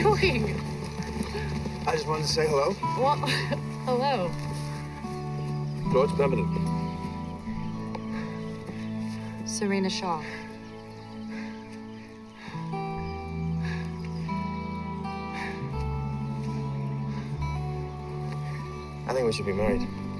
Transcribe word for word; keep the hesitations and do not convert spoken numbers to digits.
doing? I just wanted to say hello. What? Hello. George Pemberton. Serena Shaw. I think we should be married.